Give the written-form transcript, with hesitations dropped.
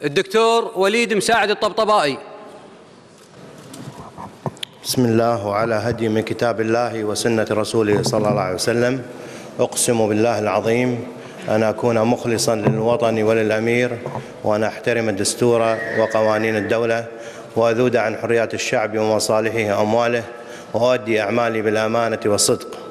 الدكتور وليد مساعد الطبطبائي. بسم الله، وعلى هدي من كتاب الله وسنة رسوله صلى الله عليه وسلم، أقسم بالله العظيم أن أكون مخلصا للوطن وللأمير، وأن أحترم الدستور وقوانين الدولة، وأذود عن حريات الشعب ومصالحه وأمواله، وأؤدي أعمالي بالأمانة والصدق.